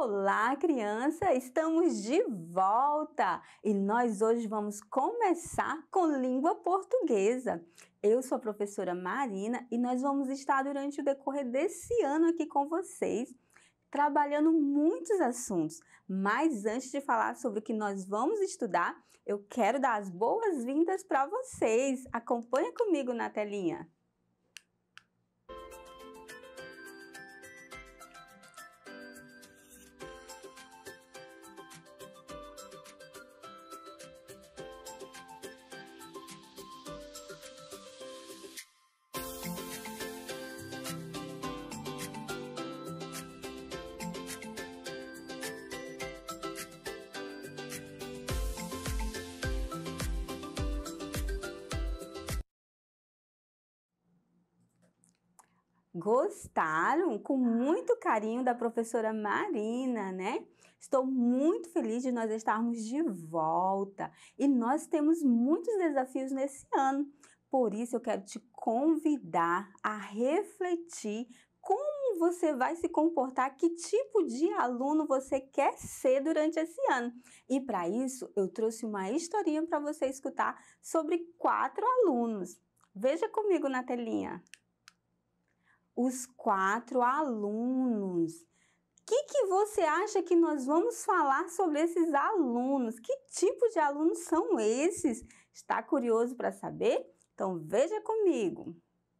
Olá, criança! Estamos de volta e nós hoje vamos começar com língua portuguesa. Eu sou a professora Marina e nós vamos estar durante o decorrer desse ano aqui com vocês, trabalhando muitos assuntos. Mas antes de falar sobre o que nós vamos estudar, eu quero dar as boas-vindas para vocês. Acompanha comigo na telinha. Gostaram? Com muito carinho da professora Marina, né? Estou muito feliz de nós estarmos de volta e nós temos muitos desafios nesse ano. Por isso eu quero te convidar a refletir como você vai se comportar, que tipo de aluno você quer ser durante esse ano. E para isso eu trouxe uma historinha para você escutar sobre 4 alunos. Veja comigo na telinha. Os 4 alunos. O que você acha que nós vamos falar sobre esses alunos? Que tipo de alunos são esses? Está curioso para saber? Então veja comigo.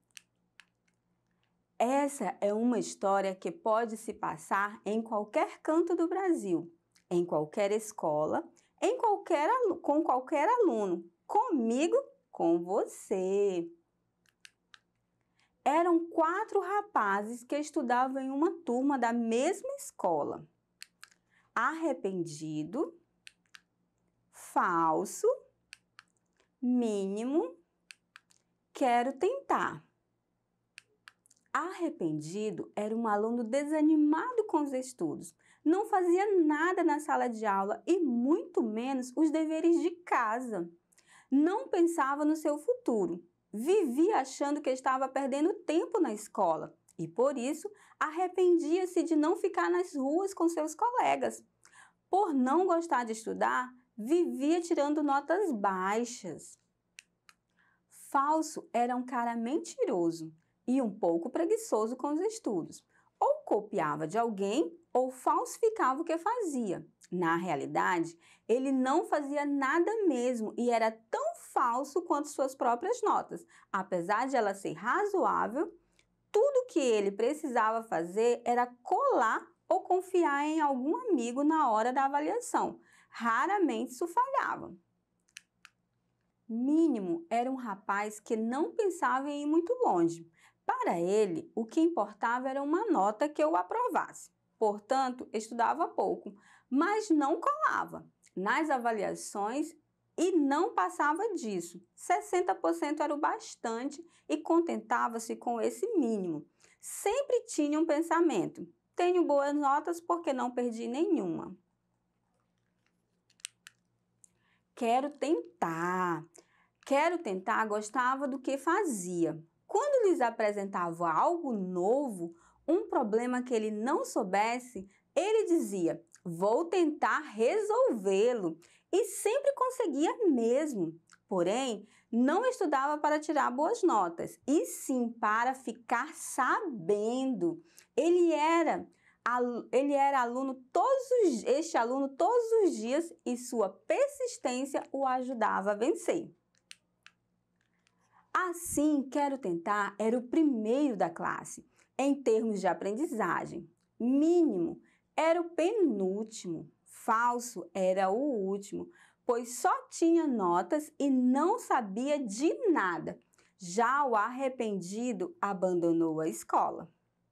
Essa é uma história que pode se passar em qualquer canto do Brasil, em qualquer escola, com qualquer aluno, comigo, com você. Eram 4 rapazes que estudavam em uma turma da mesma escola. Arrependido, falso, mínimo, quero tentar. Arrependido era um aluno desanimado com os estudos. Não fazia nada na sala de aula e muito menos os deveres de casa. Não pensava no seu futuro. Vivia achando que estava perdendo tempo na escola e, por isso, arrependia-se de não ficar nas ruas com seus colegas. Por não gostar de estudar, vivia tirando notas baixas. Falso era um cara mentiroso e um pouco preguiçoso com os estudos. Ou copiava de alguém ou falsificava o que fazia. Na realidade, ele não fazia nada mesmo e era tão falso quanto suas próprias notas. Apesar de ela ser razoável, tudo que ele precisava fazer era colar ou confiar em algum amigo na hora da avaliação. Raramente isso falhava. Mínimo era um rapaz que não pensava em ir muito longe. Para ele, o que importava era uma nota que o aprovasse. Portanto, estudava pouco, mas não colava nas avaliações e não passava disso. 60% era o bastante e contentava-se com esse mínimo. Sempre tinha um pensamento: tenho boas notas porque não perdi nenhuma. Quero tentar. Quero tentar gostava do que fazia. Quando lhes apresentava algo novo, um problema que ele não soubesse, ele dizia: vou tentar resolvê-lo. E sempre conseguia mesmo. Porém, não estudava para tirar boas notas, e sim para ficar sabendo. Este aluno todos os dias e sua persistência o ajudava a vencer. Assim, Quero Tentar era o primeiro da classe, em termos de aprendizagem. Mínimo era o penúltimo, falso era o último, pois só tinha notas e não sabia de nada. Já o arrependido abandonou a escola.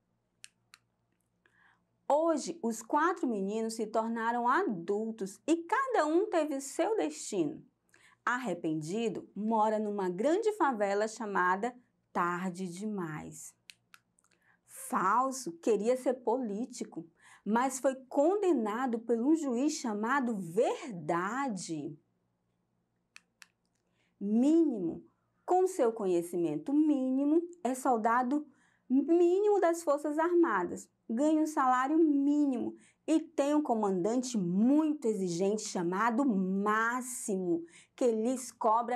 Hoje, os 4 meninos se tornaram adultos e cada um teve seu destino. Arrependido mora numa grande favela chamada Tarde Demais. Falso queria ser político, mas foi condenado por um juiz chamado Verdade. Mínimo, com seu conhecimento mínimo, é soldado mínimo das Forças Armadas, ganha um salário mínimo e tem um comandante muito exigente chamado Máximo, que lhes cobra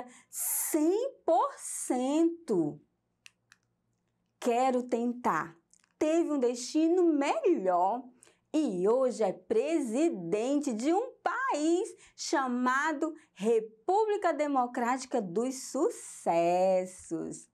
100%. Quero tentar. Teve um destino melhor e hoje é presidente de um país chamado República Democrática dos Sucessos.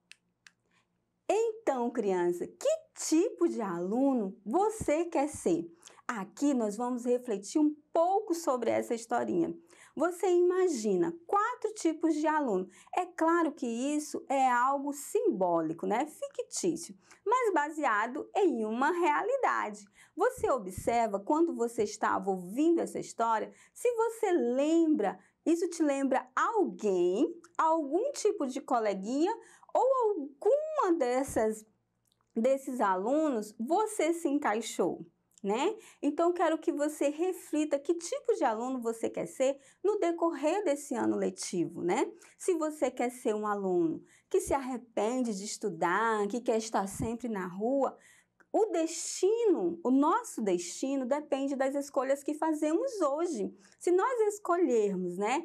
Então, criança, que tipo de aluno você quer ser? Aqui nós vamos refletir um pouco sobre essa historinha. Você imagina 4 tipos de aluno. É claro que isso é algo simbólico, né? Fictício, mas baseado em uma realidade. Você observa quando você estava ouvindo essa história, se você lembra, isso te lembra alguém, algum tipo de coleguinha ou alguma desses alunos você se encaixou, né? Então, quero que você reflita que tipo de aluno você quer ser no decorrer desse ano letivo, né? Se você quer ser um aluno que se arrepende de estudar, que quer estar sempre na rua, o nosso destino depende das escolhas que fazemos hoje. Se nós escolhermos, né,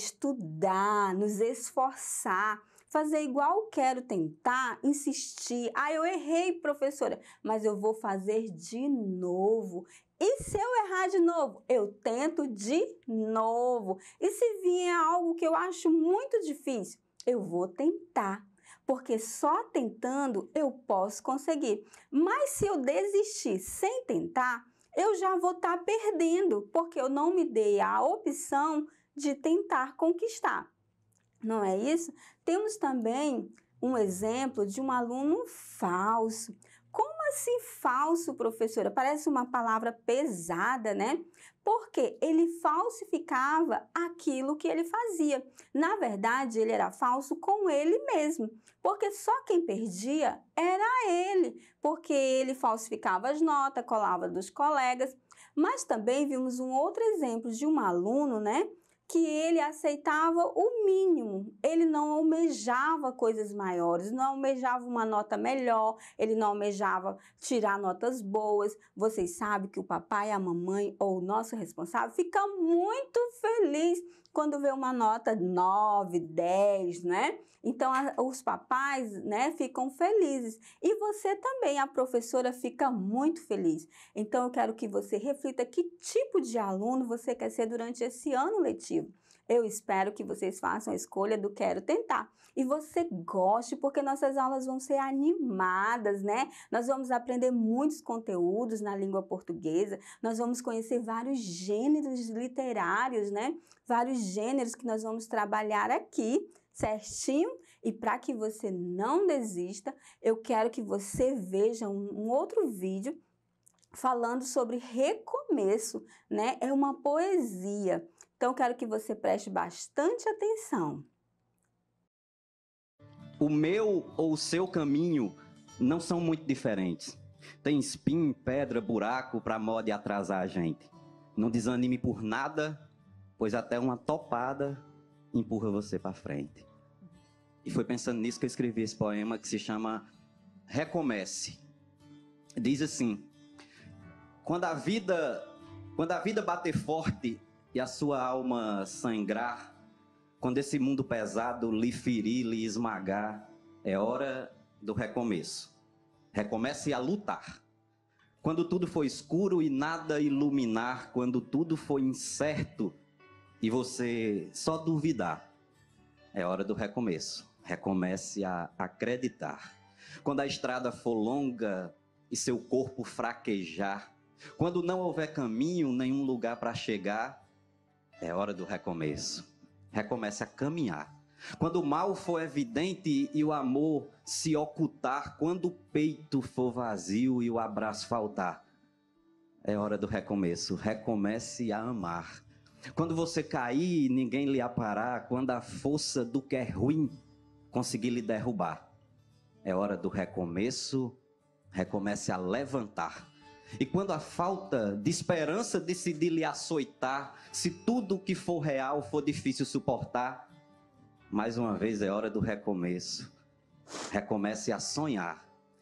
estudar, nos esforçar, fazer igual quero tentar, insistir. Eu errei, professora, mas eu vou fazer de novo. E se eu errar de novo? Eu tento de novo. E se vier algo que eu acho muito difícil? Eu vou tentar. Porque só tentando eu posso conseguir. Mas se eu desistir sem tentar, eu já vou estar perdendo, porque eu não me dei a opção de tentar conquistar. Não é isso? Temos também um exemplo de um aluno falso. Como assim falso, professora? Parece uma palavra pesada, né? Porque ele falsificava aquilo que ele fazia. Na verdade, ele era falso com ele mesmo, porque só quem perdia era ele, porque ele falsificava as notas, colava dos colegas. Mas também vimos um outro exemplo de um aluno, né? Que ele aceitava o mínimo, ele não almejava coisas maiores, não almejava uma nota melhor, ele não almejava tirar notas boas. Vocês sabem que o papai, a mamãe ou o nosso responsável fica muito feliz quando vê uma nota 9, 10, né? Então, os papais, né, ficam felizes. E você também, a professora, fica muito feliz. Então, eu quero que você reflita que tipo de aluno você quer ser durante esse ano letivo. Eu espero que vocês façam a escolha do quero tentar. E você goste, porque nossas aulas vão ser animadas, né? Nós vamos aprender muitos conteúdos na língua portuguesa, nós vamos conhecer vários gêneros literários, né? Vários gêneros que nós vamos trabalhar aqui, certinho? E para que você não desista, eu quero que você veja um outro vídeo falando sobre recomeço, né? É uma poesia. Então, quero que você preste bastante atenção. O meu ou o seu caminho não são muito diferentes. Tem espinho, pedra, buraco para modo de atrasar a gente. Não desanime por nada, pois até uma topada empurra você para frente. E foi pensando nisso que eu escrevi esse poema que se chama Recomece. Diz assim: quando a vida bater forte e a sua alma sangrar, quando esse mundo pesado lhe ferir, lhe esmagar, é hora do recomeço. Recomece a lutar. Quando tudo for escuro e nada iluminar, quando tudo for incerto e você só duvidar, é hora do recomeço. Recomece a acreditar. Quando a estrada for longa e seu corpo fraquejar, quando não houver caminho, nenhum lugar para chegar, é hora do recomeço. Recomece a caminhar. Quando o mal for evidente e o amor se ocultar, quando o peito for vazio e o abraço faltar, é hora do recomeço. Recomece a amar. Quando você cair e ninguém lhe aparar, quando a força do que é ruim conseguir lhe derrubar, é hora do recomeço. Recomece a levantar. E quando a falta de esperança decidir lhe açoitar, se tudo que for real for difícil suportar, mais uma vez é hora do recomeço. Recomece a sonhar.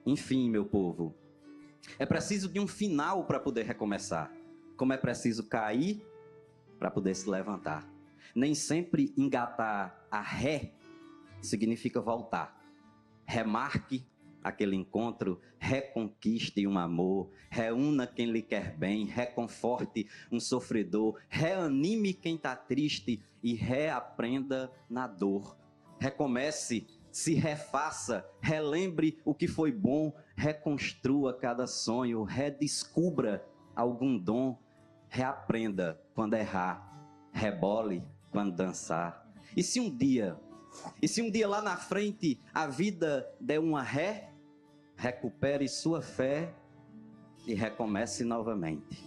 Enfim, meu povo, é preciso de um final para poder recomeçar, como é preciso cair para poder se levantar. Nem sempre engatar a ré significa voltar. Remarque aquele encontro, reconquiste um amor, reúna quem lhe quer bem, reconforte um sofredor, reanime quem está triste e reaprenda na dor. Recomece, se refaça, relembre o que foi bom, reconstrua cada sonho, redescubra algum dom, reaprenda quando errar, rebole quando dançar. E se um dia lá na frente a vida der uma ré, recupere sua fé e recomece novamente.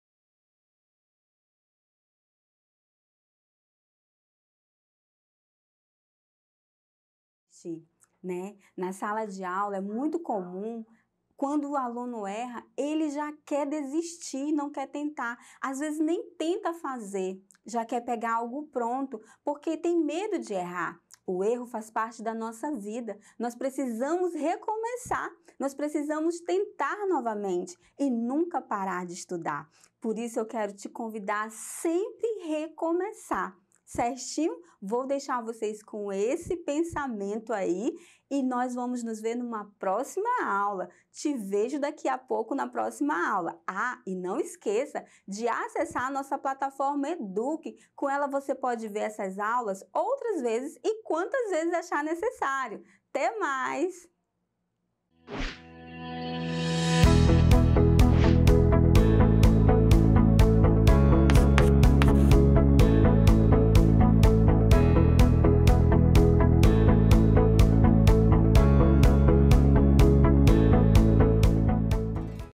Né? Na sala de aula é muito comum, quando o aluno erra, ele já quer desistir, não quer tentar. Às vezes nem tenta fazer, já quer pegar algo pronto, porque tem medo de errar. O erro faz parte da nossa vida. Nós precisamos recomeçar, nós precisamos tentar novamente e nunca parar de estudar. Por isso eu quero te convidar a sempre recomeçar. Certinho? Vou deixar vocês com esse pensamento aí e nós vamos nos ver numa próxima aula. Te vejo daqui a pouco na próxima aula. Ah, e não esqueça de acessar a nossa plataforma Eduque. Com ela você pode ver essas aulas outras vezes e quantas vezes achar necessário. Até mais!